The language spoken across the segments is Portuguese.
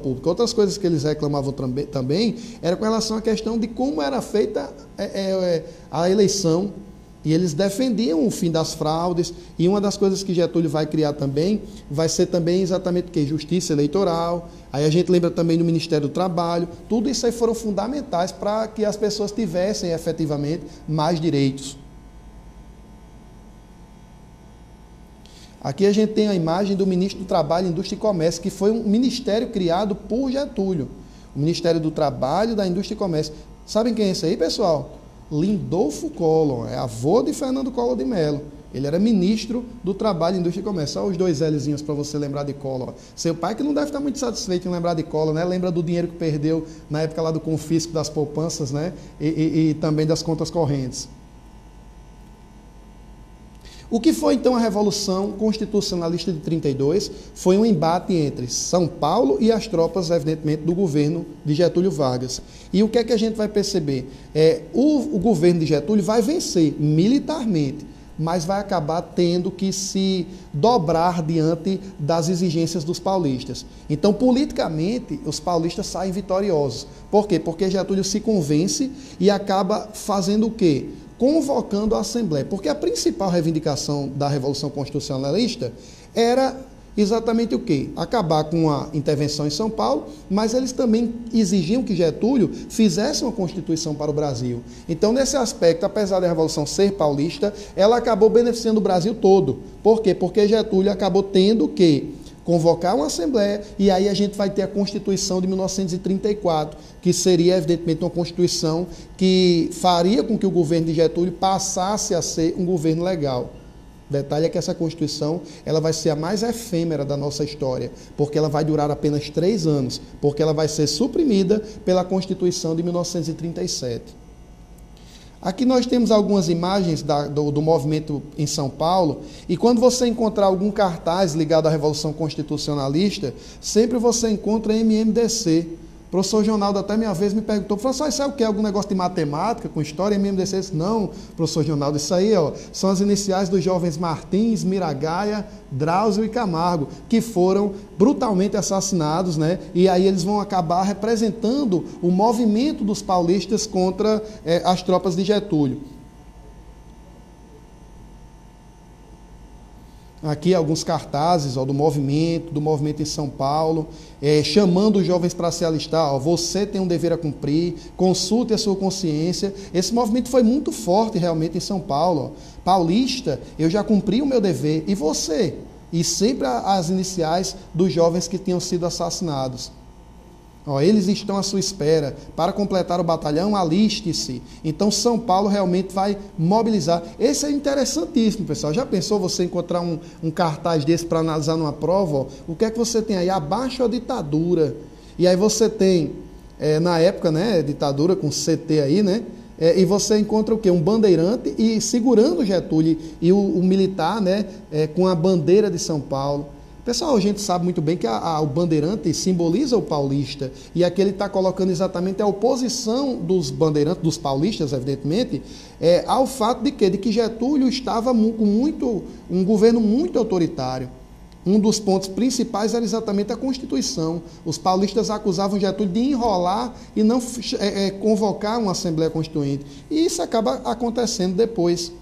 pública. Outras coisas que eles reclamavam também era com relação à questão de como era feita a eleição. E eles defendiam o fim das fraudes, e uma das coisas que Getúlio vai criar também, vai ser também exatamente o quê? Justiça eleitoral, aí a gente lembra também do Ministério do Trabalho, tudo isso aí foram fundamentais para que as pessoas tivessem efetivamente mais direitos. Aqui a gente tem a imagem do Ministro do Trabalho, Indústria e Comércio, que foi um ministério criado por Getúlio, o Ministério do Trabalho, da Indústria e Comércio. Sabem quem é esse aí, pessoal? Lindolfo Collor, é avô de Fernando Collor de Mello. Ele era ministro do Trabalho, Indústria e Comércio. Só os dois Lzinhos para você lembrar de Collor. Seu pai que não deve estar muito satisfeito em lembrar de Collor, né? Lembra do dinheiro que perdeu na época lá do confisco das poupanças, né? E também das contas correntes. O que foi então a Revolução Constitucionalista de 32? Foi um embate entre São Paulo e as tropas, evidentemente, do governo de Getúlio Vargas. E o que é que a gente vai perceber? O governo de Getúlio vai vencer militarmente, mas vai acabar tendo que se dobrar diante das exigências dos paulistas. Então, politicamente, os paulistas saem vitoriosos. Por quê? Porque Getúlio se convence e acaba fazendo o quê? Convocando a Assembleia, porque a principal reivindicação da Revolução Constitucionalista era exatamente o quê? Acabar com a intervenção em São Paulo, mas eles também exigiam que Getúlio fizesse uma Constituição para o Brasil. Então, nesse aspecto, apesar da Revolução ser paulista, ela acabou beneficiando o Brasil todo. Por quê? Porque Getúlio acabou tendo que convocar uma Assembleia, e aí a gente vai ter a Constituição de 1934, que seria, evidentemente, uma Constituição que faria com que o governo de Getúlio passasse a ser um governo legal. O detalhe é que essa Constituição ela vai ser a mais efêmera da nossa história, porque ela vai durar apenas 3 anos, porque ela vai ser suprimida pela Constituição de 1937. Aqui nós temos algumas imagens do movimento em São Paulo, e quando você encontrar algum cartaz ligado à Revolução Constitucionalista, sempre você encontra MMDC. O professor Ronaldo até minha vez me perguntou, professor, isso é o quê? Algum negócio de matemática, com história, MMDC? Eu disse, não, professor Ronaldo, isso aí são as iniciais dos jovens Martins, Miragaia, Drauzio e Camargo, que foram brutalmente assassinados, né? E aí eles vão acabar representando o movimento dos paulistas contra as tropas de Getúlio. Aqui alguns cartazes do movimento em São Paulo, chamando os jovens para se alistar. Você tem um dever a cumprir, consulte a sua consciência. Esse movimento foi muito forte realmente em São Paulo. Paulista, eu já cumpri o meu dever. E você? E sempre as iniciais dos jovens que tinham sido assassinados. Eles estão à sua espera. Para completar o batalhão, aliste-se. Então, São Paulo realmente vai mobilizar. Esse é interessantíssimo, pessoal. Já pensou você encontrar um cartaz desse para analisar numa prova? O que é que você tem aí? Abaixo a ditadura. E aí você tem, na época, né, ditadura com CT aí, né? E você encontra o quê? Um bandeirante e segurando Getúlio e o militar, né, com a bandeira de São Paulo. Pessoal, a gente sabe muito bem que o bandeirante simboliza o paulista, e aqui ele está colocando exatamente a oposição dos bandeirantes, dos paulistas, evidentemente, ao fato de que Getúlio estava com um governo muito autoritário. Um dos pontos principais era exatamente a Constituição. Os paulistas acusavam Getúlio de enrolar e não convocar uma Assembleia Constituinte. E isso acaba acontecendo depois.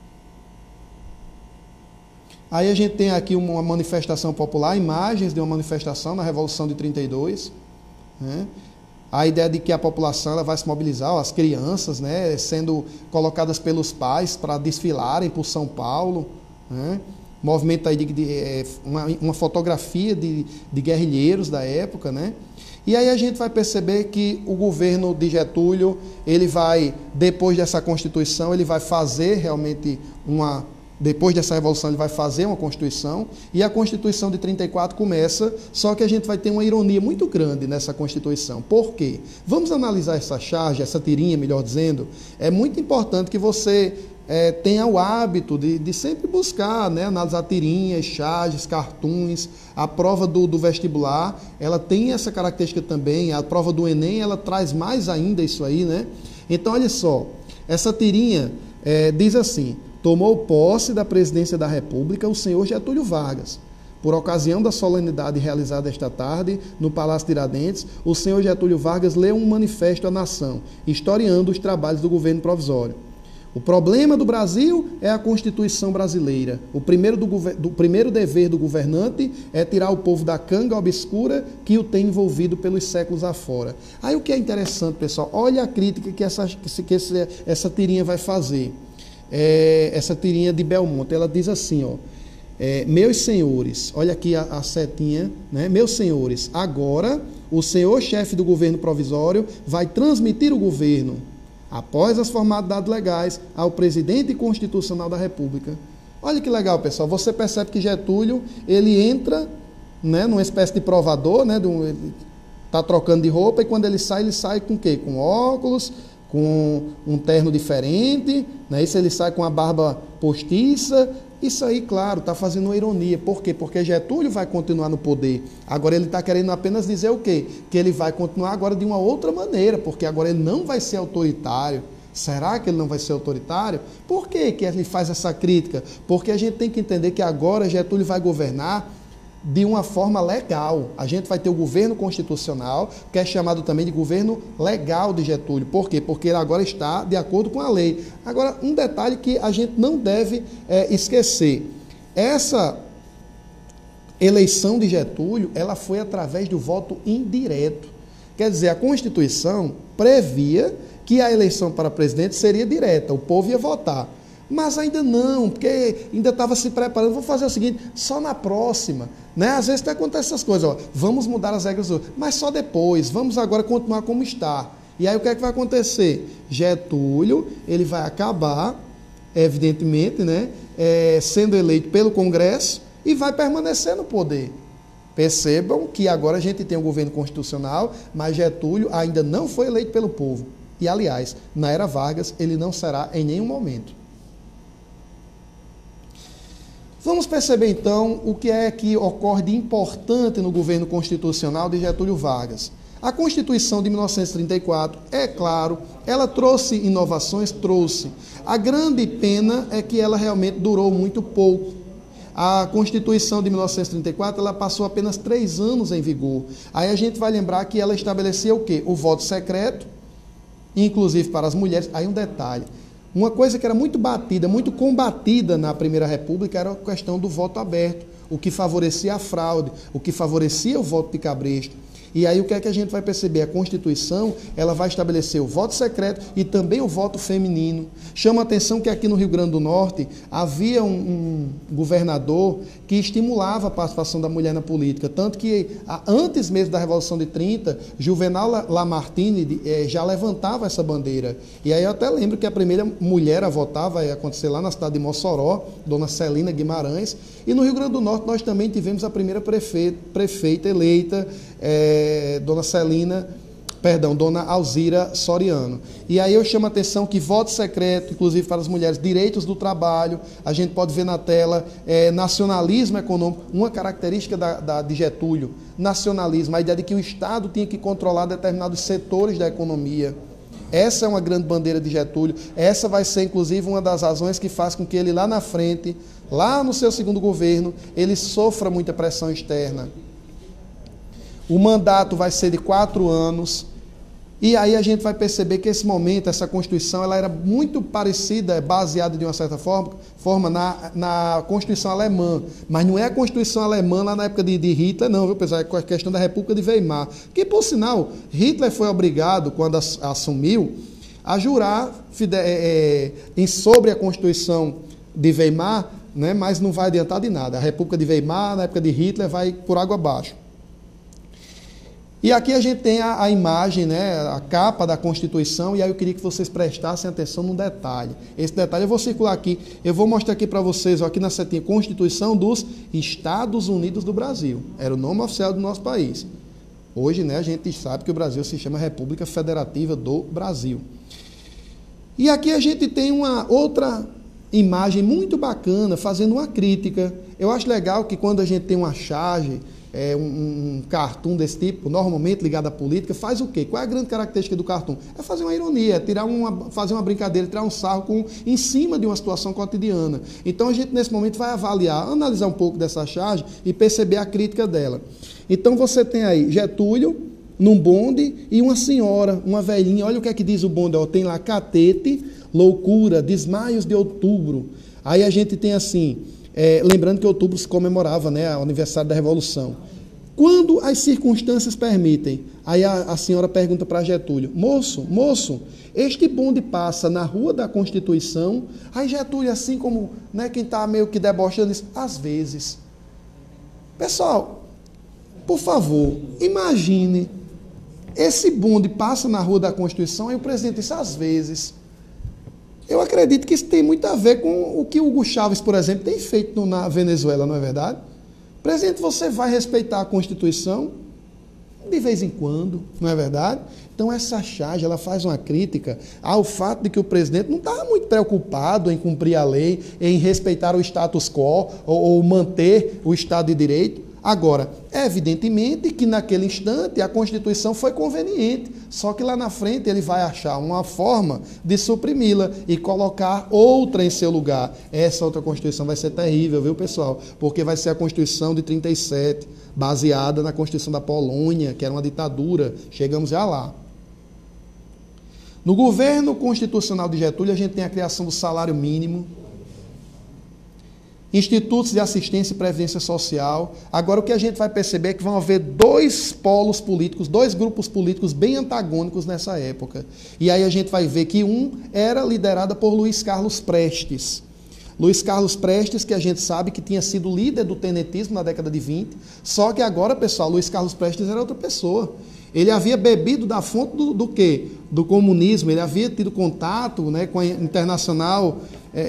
Aí a gente tem aqui uma manifestação popular, imagens de uma manifestação na Revolução de 32, né? A ideia de que a população ela vai se mobilizar, as crianças, né, sendo colocadas pelos pais para desfilarem por São Paulo, né? Movimento aí uma fotografia de guerrilheiros da época, né? E aí a gente vai perceber que o governo de Getúlio, ele vai, depois dessa Constituição, ele vai fazer realmente depois dessa Revolução, ele vai fazer uma Constituição, e a Constituição de 34 começa, só que a gente vai ter uma ironia muito grande nessa Constituição. Por quê? Vamos analisar essa charge, essa tirinha, melhor dizendo. É muito importante que você tenha o hábito de sempre buscar, né, analisar tirinhas, charges, cartoons. A prova do vestibular, ela tem essa característica também. A prova do Enem, ela traz mais ainda isso aí, né? Então, olha só, essa tirinha diz assim: tomou posse da presidência da República o senhor Getúlio Vargas. Por ocasião da solenidade realizada esta tarde no Palácio Tiradentes, o senhor Getúlio Vargas leu um manifesto à nação, historiando os trabalhos do governo provisório. O problema do Brasil é a Constituição brasileira. O primeiro dever do governante é tirar o povo da canga obscura que o tem envolvido pelos séculos afora. Aí o que é interessante, pessoal, olha a crítica que essa tirinha vai fazer. Essa tirinha de Belmonte, ela diz assim, ó, meus senhores, olha aqui a setinha, né? Meus senhores, agora o senhor chefe do governo provisório vai transmitir o governo, após as formalidades legais, ao presidente constitucional da República. Olha que legal, pessoal. Você percebe que Getúlio, ele entra, né, numa espécie de provador, né, tá trocando de roupa, e quando ele sai com o quê? Com óculos, com um terno diferente, né? Isso, ele sai com a barba postiça. Isso aí, claro, está fazendo uma ironia. Por quê? Porque Getúlio vai continuar no poder. Agora ele está querendo apenas dizer o quê? Que ele vai continuar agora de uma outra maneira, porque agora ele não vai ser autoritário. Será que ele não vai ser autoritário? Por que ele faz essa crítica? Porque a gente tem que entender que agora Getúlio vai governar de uma forma legal. A gente vai ter o governo constitucional, que é chamado também de governo legal de Getúlio. Por quê? Porque ele agora está de acordo com a lei. Agora, um detalhe que a gente não deve esquecer. Essa eleição de Getúlio, ela foi através do voto indireto. Quer dizer, a Constituição previa que a eleição para presidente seria direta, o povo ia votar. Mas ainda não, porque ainda estava se preparando. Vou fazer o seguinte, só na próxima, né? Às vezes até acontece essas coisas, ó, vamos mudar as regras, mas só depois, vamos agora continuar como está. E aí o que é que vai acontecer? Getúlio, ele vai acabar, evidentemente, né, sendo eleito pelo Congresso e vai permanecer no poder. Percebam que agora a gente tem um governo constitucional, mas Getúlio ainda não foi eleito pelo povo. E, aliás, na era Vargas, ele não será em nenhum momento. Vamos perceber, então, o que é que ocorre de importante no governo constitucional de Getúlio Vargas. A Constituição de 1934, é claro, ela trouxe inovações, trouxe. A grande pena é que ela realmente durou muito pouco. A Constituição de 1934, ela passou apenas 3 anos em vigor. Aí a gente vai lembrar que ela estabelecia o quê? O voto secreto, inclusive para as mulheres. Aí um detalhe. Uma coisa que era muito batida, muito combatida na Primeira República era a questão do voto aberto, o que favorecia a fraude, o que favorecia o voto de cabresto. E aí o que é que a gente vai perceber? A Constituição, ela vai estabelecer o voto secreto e também o voto feminino. Chama a atenção que aqui no Rio Grande do Norte havia um governador que estimulava a participação da mulher na política, tanto que antes mesmo da Revolução de 30, Juvenal Lamartine já levantava essa bandeira. E aí eu até lembro que a primeira mulher a votar vai acontecer lá na cidade de Mossoró, Dona Celina Guimarães, e no Rio Grande do Norte nós também tivemos a primeira prefeita eleita, Dona Alzira Soriano. E aí eu chamo a atenção que voto secreto, inclusive para as mulheres, direitos do trabalho, a gente pode ver na tela, nacionalismo econômico, uma característica de Getúlio, nacionalismo, a ideia de que o Estado tinha que controlar determinados setores da economia. Essa é uma grande bandeira de Getúlio, essa vai ser inclusive uma das razões que faz com que ele lá na frente, lá no seu segundo governo, ele sofra muita pressão externa. O mandato vai ser de 4 anos, e aí a gente vai perceber que esse momento, essa Constituição, ela era muito parecida, baseada de uma certa forma na Constituição alemã, mas não é a Constituição alemã lá na época de Hitler, não, viu, pessoal? É a questão da República de Weimar, que, por sinal, Hitler foi obrigado, quando assumiu, a jurar sobre a Constituição de Weimar, né, mas não vai adiantar de nada. A República de Weimar, na época de Hitler, vai por água abaixo. E aqui a gente tem a imagem, né, a capa da Constituição, e aí eu queria que vocês prestassem atenção num detalhe. Esse detalhe eu vou circular aqui, eu vou mostrar aqui para vocês, ó, aqui na setinha, Constituição dos Estados Unidos do Brasil. Era o nome oficial do nosso país. Hoje, né, a gente sabe que o Brasil se chama República Federativa do Brasil. E aqui a gente tem uma outra imagem muito bacana, fazendo uma crítica. Eu acho legal que quando a gente tem uma charge um cartoon desse tipo, normalmente ligado à política, faz o quê? Qual é a grande característica do cartoon? É fazer uma ironia, fazer uma brincadeira, tirar um sarro em cima de uma situação cotidiana. Então a gente nesse momento vai avaliar, analisar um pouco dessa charge e perceber a crítica dela. Então você tem aí Getúlio num bonde e uma senhora, uma velhinha, olha o que é que diz o bonde, ó, tem lá catete, loucura, desmaios de outubro. Aí a gente tem assim, lembrando que outubro se comemorava, né, o aniversário da Revolução. Quando as circunstâncias permitem, aí a senhora pergunta para Getúlio, moço, este bonde passa na Rua da Constituição? Aí Getúlio, assim como, né, quem está meio que debochando, diz, às vezes. Pessoal, por favor, imagine, esse bonde passa na Rua da Constituição e o presidente disse, às vezes. Eu acredito que isso tem muito a ver com o que Hugo Chávez, por exemplo, tem feito na Venezuela, não é verdade? Presidente, você vai respeitar a Constituição de vez em quando, não é verdade? Então essa charge, ela faz uma crítica ao fato de que o presidente não estava muito preocupado em cumprir a lei, em respeitar o status quo ou manter o Estado de Direito. Agora, evidentemente que naquele instante a Constituição foi conveniente, só que lá na frente ele vai achar uma forma de suprimi-la e colocar outra em seu lugar. Essa outra Constituição vai ser terrível, viu, pessoal? Porque vai ser a Constituição de 37, baseada na Constituição da Polônia, que era uma ditadura. Chegamos já lá. No governo constitucional de Getúlio, a gente tem a criação do salário mínimo, institutos de assistência e previdência social. Agora, o que a gente vai perceber é que vão haver dois polos políticos, dois grupos políticos bem antagônicos nessa época. E aí a gente vai ver que um era liderado por Luiz Carlos Prestes. Luiz Carlos Prestes, que a gente sabe que tinha sido líder do tenetismo na década de 20, só que agora, pessoal, Luiz Carlos Prestes era outra pessoa. Ele havia bebido da fonte do quê? Do comunismo, ele havia tido contato, né, com a Internacional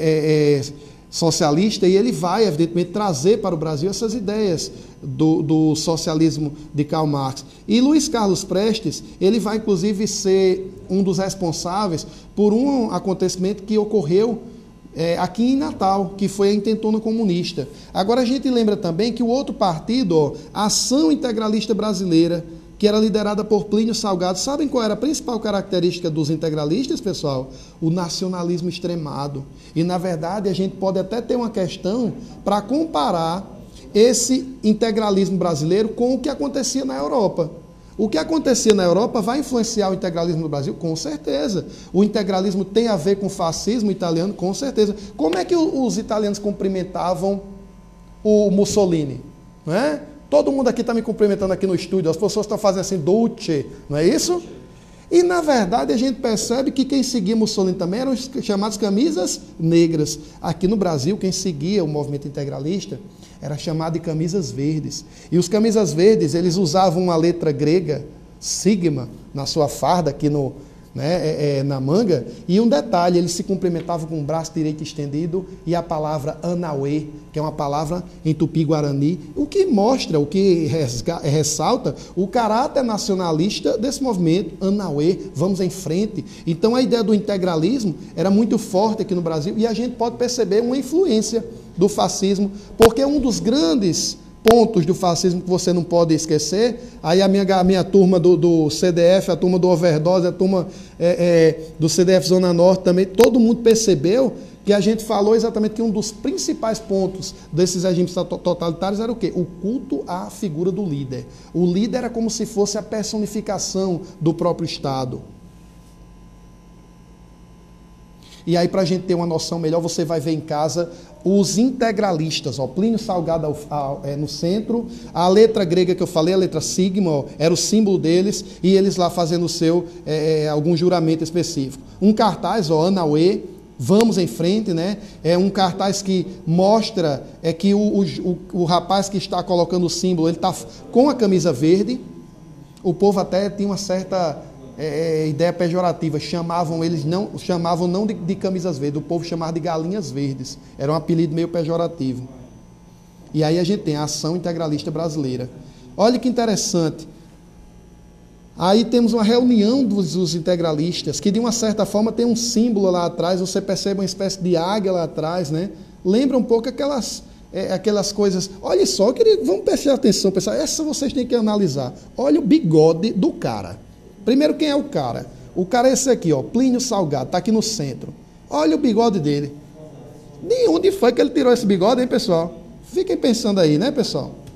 socialista, e ele vai, evidentemente, trazer para o Brasil essas ideias do socialismo de Karl Marx. E Luiz Carlos Prestes, ele vai, inclusive, ser um dos responsáveis por um acontecimento que ocorreu aqui em Natal, que foi a Intentona Comunista. Agora, a gente lembra também que o outro partido, a Ação Integralista Brasileira, que era liderada por Plínio Salgado, sabem qual era a principal característica dos integralistas, pessoal? O nacionalismo extremado. E, na verdade, a gente pode até ter uma questão para comparar esse integralismo brasileiro com o que acontecia na Europa. O que acontecia na Europa vai influenciar o integralismo no Brasil? Com certeza. O integralismo tem a ver com o fascismo italiano? Com certeza. Como é que os italianos cumprimentavam o Mussolini? Não é? Todo mundo aqui está me cumprimentando aqui no estúdio, as pessoas estão fazendo assim, Dolce, não é isso? E, na verdade, a gente percebe que quem seguia Mussolini também eram os chamados camisas negras. Aqui no Brasil, quem seguia o movimento integralista era chamado de camisas verdes. E os camisas verdes, eles usavam uma letra grega, sigma, na sua farda, aqui na manga. E um detalhe, eles se cumprimentavam com o braço direito estendido e a palavra Anauê, que é uma palavra em tupi-guarani, o que mostra, o que ressalta o caráter nacionalista desse movimento, Anauê, vamos em frente. Então a ideia do integralismo era muito forte aqui no Brasil e a gente pode perceber uma influência do fascismo, porque um dos grandes pontos do fascismo que você não pode esquecer, aí a minha turma do CDF, a turma do Overdose, a turma do CDF Zona Norte também, todo mundo percebeu que a gente falou exatamente que um dos principais pontos desses regimes totalitários era o quê? O culto à figura do líder. O líder era como se fosse a personificação do próprio Estado. E aí, para a gente ter uma noção melhor, você vai ver em casa os integralistas, Plínio Salgado no centro, a letra grega que eu falei, a letra sigma, era o símbolo deles, e eles lá fazendo o seu, algum juramento específico. Um cartaz, Anauê, vamos em frente, né? É um cartaz que mostra que o rapaz que está colocando o símbolo, ele está com a camisa verde. O povo até tinha uma certa ideia pejorativa, chamavam não de camisas verdes, o povo chamava de galinhas verdes, era um apelido meio pejorativo. E aí a gente tem a Ação Integralista Brasileira. Olha que interessante, aí temos uma reunião dos integralistas, que de uma certa forma tem um símbolo lá atrás, você percebe uma espécie de águia lá atrás, né? Lembra um pouco aquelas aquelas coisas. Olha só, vamos prestar atenção, pessoal. Essa vocês têm que analisar. Olha o bigode do cara. Primeiro, quem é o cara? O cara é esse aqui, ó, Plínio Salgado, está aqui no centro. Olha o bigode dele. De onde foi que ele tirou esse bigode, hein, pessoal? Fiquem pensando aí, né, pessoal?